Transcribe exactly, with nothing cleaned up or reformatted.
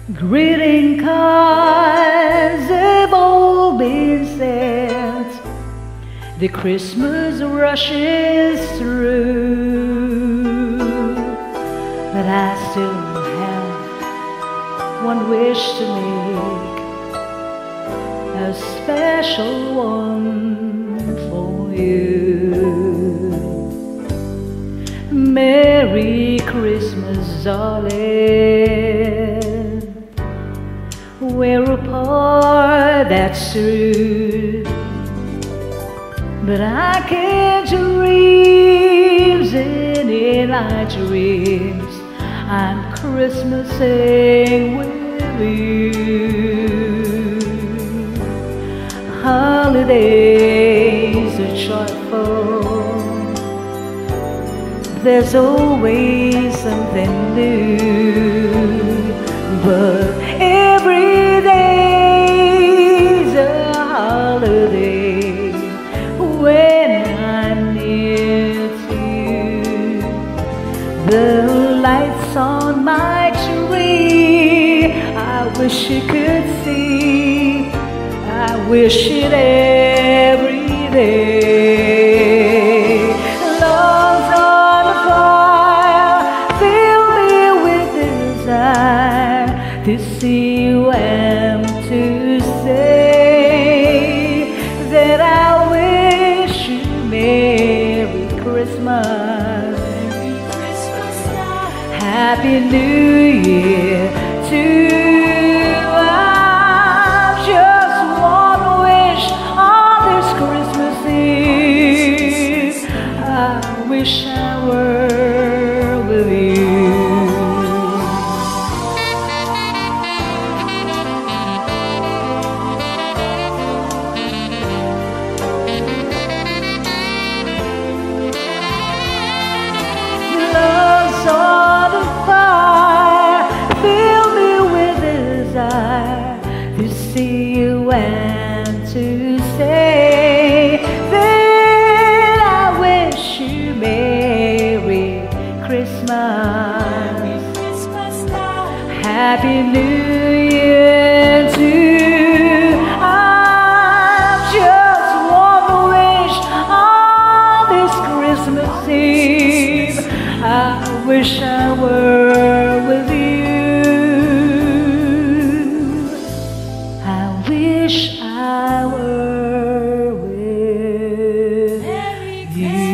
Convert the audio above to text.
Greeting cards have all been sent. The Christmas rushes through, but I still have one wish to make, a special one for you. Merry Christmas, darling. We're apart, that's true, but I can't dreams, and in my dreams I'm Christmasing with you. Holidays are joyful, there's always something new, but every day's a holiday when I'm near to you. The lights on my tree, I wish you could see, I wish it every day. Love's on the fire, fill me with desire to see you and to say that I wish you Merry Christmas, Merry Christmas, Happy New Year too. I just want to wish on this Christmas Eve, I wish I were with you. On the fire, fill me with desire to see you and to say that I wish you Merry Christmas, Happy New Year too. I just want to wish on this Christmas Eve, I wish I were with you. I wish I were with you.